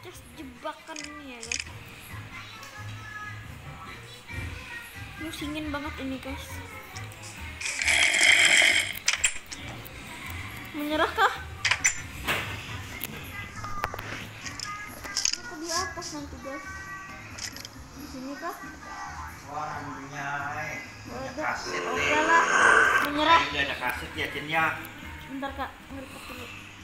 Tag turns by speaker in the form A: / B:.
A: podcast jebakan ini ya guys. Musingin banget ini guys. Menyerah kah? Aku di atas nanti guys. Di sini kah?
B: Wah, punya kaset.
A: Oke lah, menyerah.
B: Udah ada kaset ya, Jen ya.
A: Bentar kak, ngerekap dulu.